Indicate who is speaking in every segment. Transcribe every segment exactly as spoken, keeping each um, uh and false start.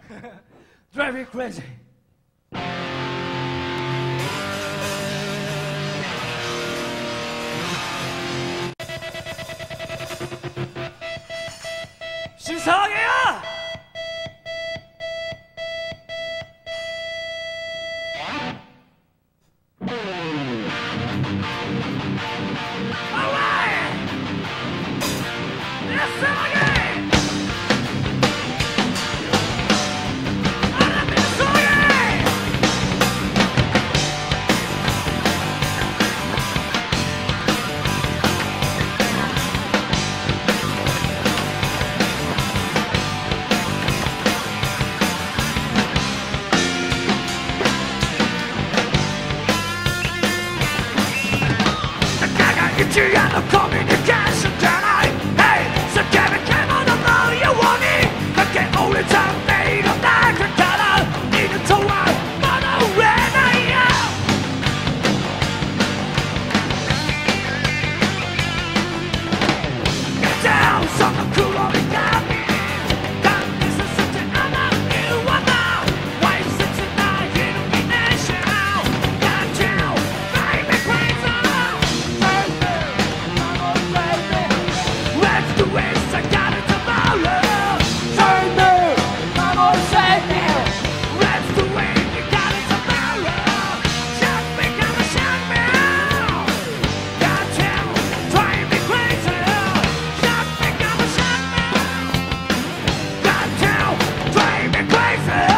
Speaker 1: Drive me crazy. しさげよ。一夜のコミュニケーションじゃない Hey 叫べ獣のように駆け折れた迷路の中から犬とは物憂えないよ Get down その黒い髪感じさせてあの言わなわいせつなイルミネーション Got you drive me crazy Let's do it, I got it tomorrow. Turn me, come on, save me. Let's do it, you got it tomorrow. Shock me, come on, shock me. Got you, drive me crazy. Shock me, come on, shock me. Got you, drive me crazy.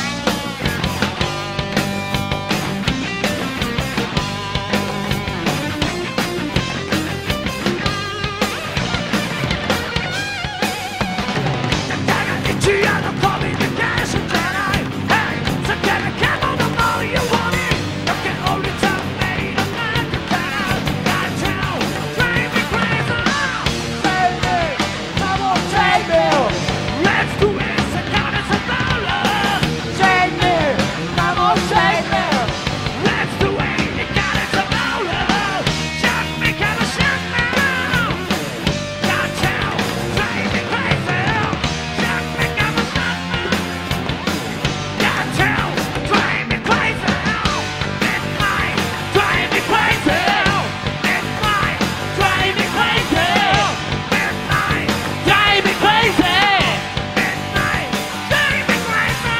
Speaker 1: It's a communication tonight. Hey, so get a camel to know you want it. You can only tell me the man you can. Got you, drive me crazy. Save me, come on, save me. Let's do it, so got it tomorrow. Save me, come on, save me. Let's do it, you got it tomorrow. Shock me, come on, shock me. Got you, drive me crazy. Shock me, come on, shock me. Got you, drive me crazy. Midnight, drive me crazy. Midnight, drive me crazy. Midnight, drive me crazy. Midnight, drive me crazy.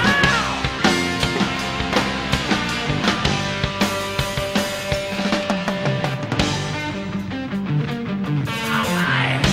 Speaker 1: Alright.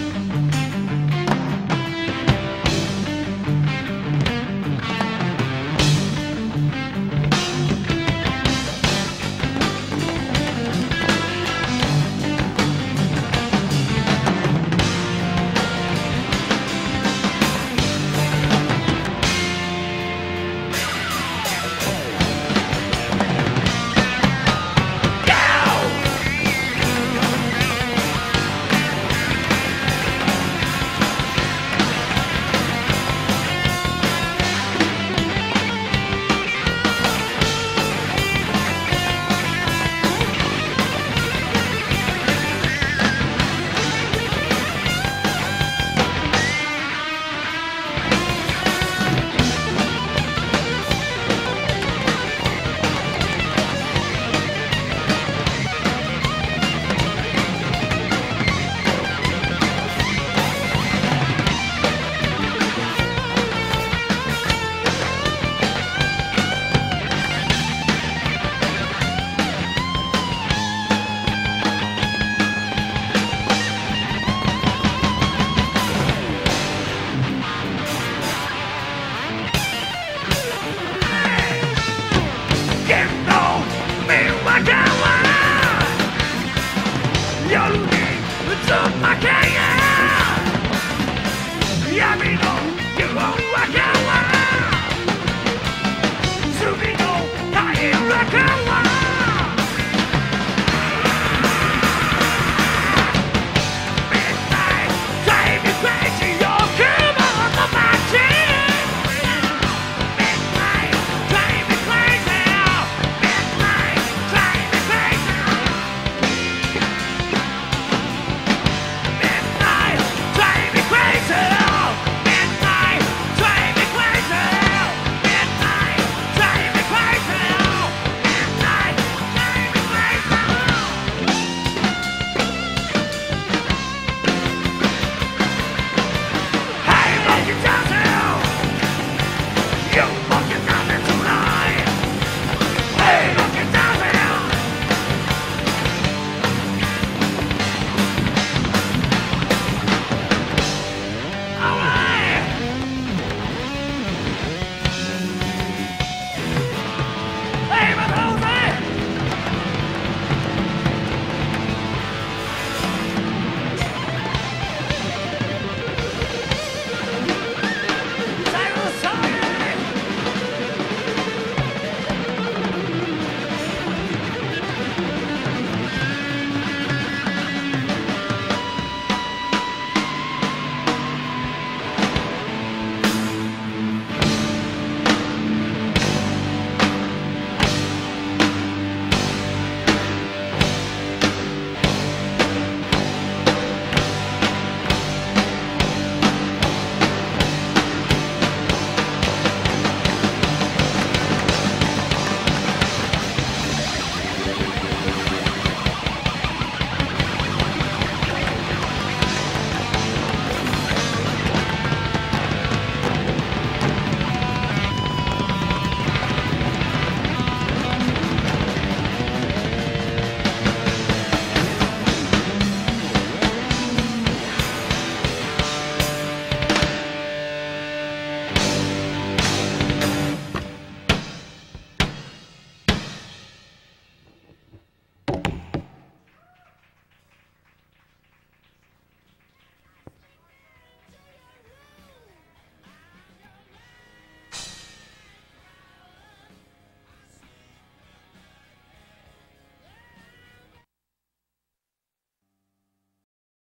Speaker 1: Get no meわかわ夜に渦巻けや闇の基本わけ